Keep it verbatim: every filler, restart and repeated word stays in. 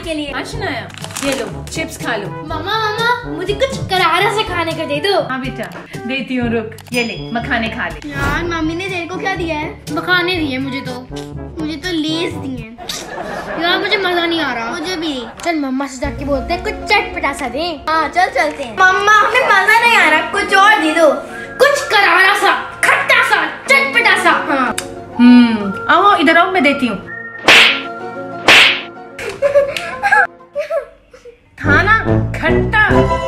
आपके लिए। हाँ शनाया, ये लो चिप्स खा लो। मामा मामा मुझे कुछ करारा से खाने को दे दो। हाँ बेटा देती हूँ, रुक, ये ले मखाने खा ले। यार मम्मी ने तेरे को क्या दिया है? मखाने दिए मुझे तो, मुझे तो लेस दिए। यार मुझे मजा नहीं आ रहा। मुझे भी। चल मम्मा से जाके बोलते हैं कुछ चटपटा सा दे। हाँ चल चलते हैं। मम्मा हमें मजा नहीं आ रहा, कुछ और दे दो, कुछ करारा सा, खट्टा सा, चटपटा सा। हाँ हम्म आओ इधर आओ, मैं देती हूँ। था ना खट्टा।